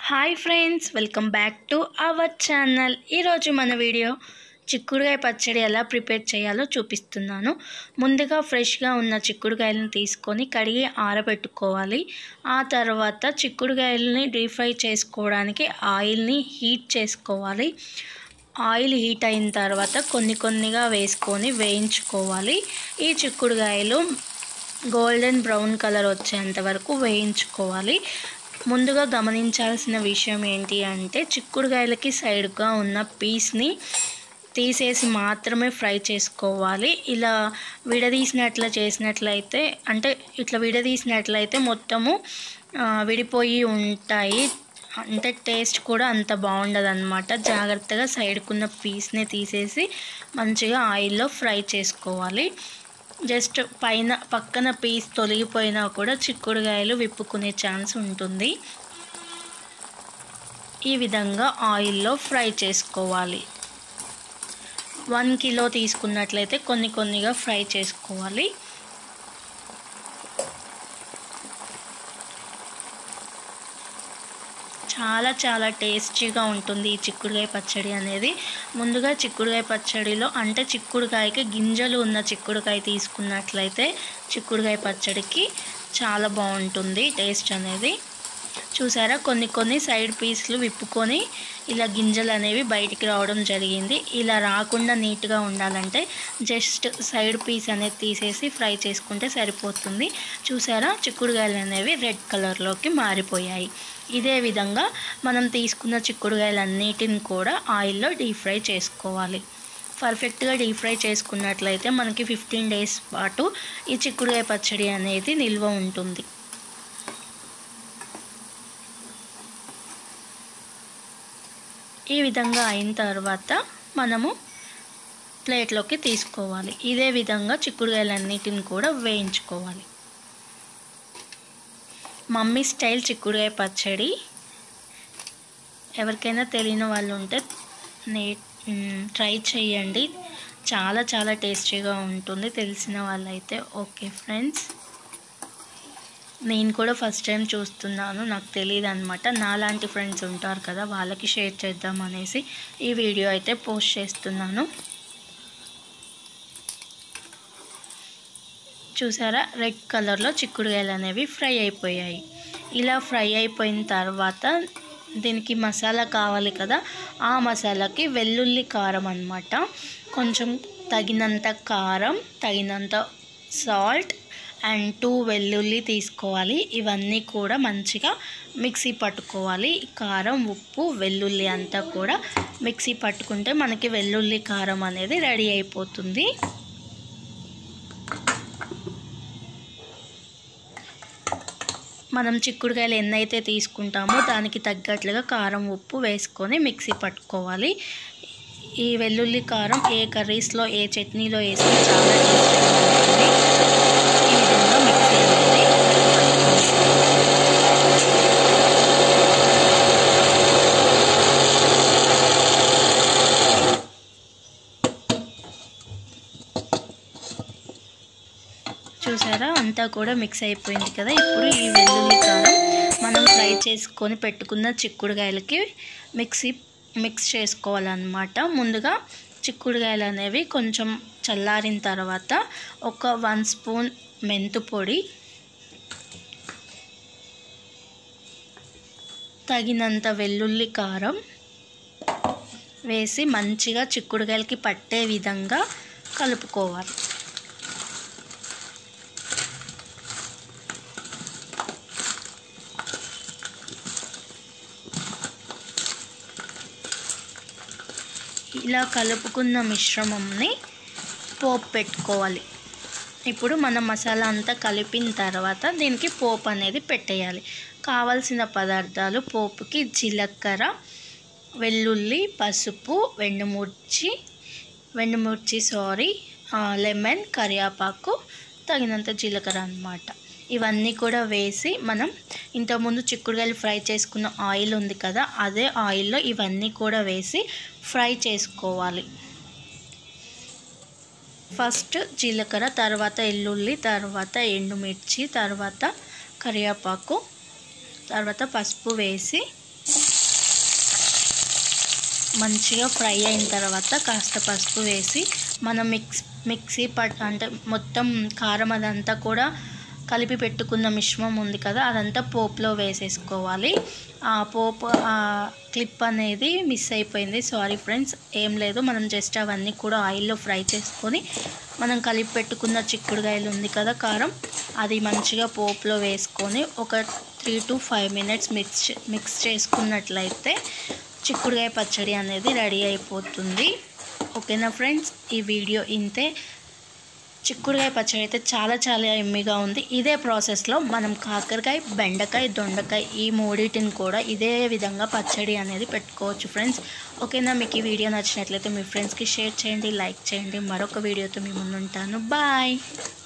Hi friends, welcome back to our channel. ఈరోజు మన video చిక్కుడుకాయ పచ్చడి ఎలా ప్రిపేర్ చేయాలో చూపిస్తున్నాను. ముందుగా ఫ్రెష్గా ఉన్న చిక్కుడుకాయలను తీసుకొని కడిగి ఆరబెట్టుకోవాలి. ఆ తర్వాత చిక్కుడుకాయలని డీప్ ఫ్రై చేసుకోవడానికి ఆయిల్ని హీట్ చేసుకోవాలి. ఆయిల్ హీట్ అయిన తర్వాత కొన్నిగా వేసుకొని వేయించుకోవాలి. ఈ చిక్కుడుకాయలు గోల్డెన్ బ్రౌన్ కలర్ వచ్చేంత వరకు వేయించుకోవాలి. ముందుగా గమనించాల్సిన విషయం ఏంటి అంటే చిక్కుడుకాయలకి సైడ్గా ఉన్న పీస్ని తీసేసి మాత్రమే ఫ్రై చేసుకోవాలి. ఇలా విడదీసినట్లయితే మొత్తము విడిపోయి ఉంటాయి. అంటే టేస్ట్ కూడా అంత బాగుండదు అన్నమాట. జాగ్రత్తగా సైడ్కున్న పీస్ని తీసేసి మంచిగా ఆయిల్లో ఫ్రై చేసుకోవాలి. జస్ట్ పక్కన పీస్ తొలగిపోయినా కూడా చిక్కుడుకాయలు విప్పుకునే ఛాన్స్ ఉంటుంది. ఈ విధంగా ఆయిల్లో ఫ్రై చేసుకోవాలి. 1 కిలో తీసుకున్నట్లయితే కొన్నిగా ఫ్రై చేసుకోవాలి. చాలా టేస్టీగా ఉంటుంది ఈ చిక్కుడుకాయ పచ్చడి అనేది. ముందుగా చిక్కుడుకాయ పచ్చడిలో అంటే చిక్కుడుకాయకి గింజలు ఉన్న చిక్కుడుకాయ తీసుకున్నట్లయితే చిక్కుడుకాయ పచ్చడికి చాలా బాగుంటుంది టేస్ట్ అనేది. చూసారా, కొన్ని సైడ్ పీస్లు విప్పుకొని ఇలా గింజలు అనేవి బయటికి రావడం జరిగింది. ఇలా రాకుండా నీట్గా ఉండాలంటే జస్ట్ సైడ్ పీస్ అనేది తీసేసి ఫ్రై చేసుకుంటే సరిపోతుంది. చూసారా, చిక్కుడుకాయలు అనేవి రెడ్ కలర్లోకి మారిపోయాయి. ఇదే విధంగా మనం తీసుకున్న చిక్కుడుకాయలన్నిటిని కూడా ఆయిల్లో డీప్ ఫ్రై చేసుకోవాలి. పర్ఫెక్ట్గా డీప్ ఫ్రై చేసుకున్నట్లయితే మనకి 15 days పాటు ఈ చిక్కుడుకాయ పచ్చడి అనేది నిల్వ ఉంటుంది. ఈ విధంగా అయిన తర్వాత మనము ప్లేట్లోకి తీసుకోవాలి. ఇదే విధంగా చిక్కుడుకాయలన్నిటిని కూడా వేయించుకోవాలి. మమ్మీ స్టైల్ చిక్కుడుకాయ పచ్చడి ఎవరికైనా తెలియని వాళ్ళు ఉంటే ట్రై చేయండి. చాలా టేస్టీగా ఉంటుంది. తెలిసిన వాళ్ళైతే ఓకే ఫ్రెండ్స్. నేను కూడా ఫస్ట్ టైం చూస్తున్నాను, నాకు తెలియదు అనమాట. నాలాంటి ఫ్రెండ్స్ ఉంటారు కదా, వాళ్ళకి షేర్ చేద్దాం అనేసి ఈ వీడియో అయితే పోస్ట్ చేస్తున్నాను. చూసారా, రెడ్ కలర్లో చిక్కుడుకాయలు అనేవి ఫ్రై అయిపోయాయి. ఇలా ఫ్రై అయిపోయిన తర్వాత దీనికి మసాలా కావాలి కదా, ఆ మసాలాకి వెల్లుల్లి కారం అన్నమాట. కొంచెం తగినంత కారం, తగినంత సాల్ట్ అండ్ 2 వెల్లుల్లి తీసుకోవాలి. ఇవన్నీ కూడా మంచిగా మిక్సీ పట్టుకోవాలి. కారం, ఉప్పు, వెల్లుల్లి అంతా కూడా మిక్సీ పట్టుకుంటే మనకి వెల్లుల్లి కారం అనేది రెడీ అయిపోతుంది. మనం చిక్కుడుకాయలు ఎన్నైతే తీసుకుంటామో దానికి తగ్గట్లుగా కారం, ఉప్పు వేసుకొని మిక్సీ పట్టుకోవాలి. ఈ వెల్లుల్లి కారం ఏ కర్రీస్లో, ఏ చట్నీలో వేస్తే చాలా టేస్టీగా ఉంటుంది. ఈ విధంగా మిక్సీ అనేది చూసారా, అంతా కూడా మిక్స్ అయిపోయింది కదా. ఇప్పుడు ఈ వెల్లుల్లి కారం మనం ఫ్రై చేసుకొని పెట్టుకున్న చిక్కుడుకాయలకి మిక్స్ చేసుకోవాలన్నమాట. ముందుగా చిక్కుడుకాయలు అనేవి కొంచెం చల్లారిన తర్వాత ఒక 1 స్పూన్ మెంతు పొడి, తగినంత వెల్లుల్లి కారం వేసి మంచిగా చిక్కుడుకాయలకి పట్టే విధంగా కలుపుకోవాలి. ఇలా కలుపుకున్న మిశ్రమంని పోపు పెట్టుకోవాలి. ఇప్పుడు మనం మసాలా అంతా కలిపిన తర్వాత దీనికి పోపు అనేది పెట్టేయాలి. కావాల్సిన పదార్థాలు పోపుకి జీలకర్ర, వెల్లుల్లి, పసుపు, లెమన్, కరివేపాకు, తగినంత జీలకర్ర అన్నమాట. ఇవన్నీ కూడా వేసి మనం ఇంతకుముందు చిక్కుడుకాయలు ఫ్రై చేసుకున్న ఆయిల్ ఉంది కదా, అదే ఆయిల్లో ఇవన్నీ కూడా వేసి ఫ్రై చేసుకోవాలి. ఫస్ట్ జీలకర్ర, తర్వాత వెల్లుల్లి, తర్వాత ఎండుమిర్చి, తర్వాత కరివేపాకు, తర్వాత పసుపు వేసి మంచిగా ఫ్రై అయిన తర్వాత కాస్త పసుపు వేసి మనం మిక్సీ అంటే మొత్తం కారం అదంతా కూడా కలిపి పెట్టుకున్న మిశ్రమం ఉంది కదా, అదంతా పోపులో వేసేసుకోవాలి. ఆ పోపు క్లిప్ అనేది మిస్ అయిపోయింది, సారీ ఫ్రెండ్స్. ఏం లేదు, మనం జస్ట్ అవన్నీ కూడా ఆయిల్లో ఫ్రై చేసుకొని మనం కలిపి పెట్టుకున్న చిక్కుడుకాయలు ఉంది కదా కారం, అది మంచిగా పోపులో వేసుకొని ఒక 3 to 5 minutes మిక్స్ చేసుకున్నట్లయితే చిక్కుడుకాయ పచ్చడి అనేది రెడీ అయిపోతుంది. ఓకేనా ఫ్రెండ్స్, ఈ వీడియో ఇంతే. చిక్కుడుకాయ పచ్చడి అయితే చాలా చాలా ఎమ్మిగా ఉంది. ఇదే ప్రాసెస్లో మనం కాకరకాయ, బెండకాయ, దొండకాయ ఈ మూడింటిని కూడా ఇదే విధంగా పచ్చడి అనేది పెట్టుకోవచ్చు ఫ్రెండ్స్. ఓకేనా, మీకు ఈ వీడియో నచ్చినట్లయితే మీ ఫ్రెండ్స్కి షేర్ చేయండి, లైక్ చేయండి. మరొక వీడియోతో మీ ముందు ఉంటాను. బాయ్.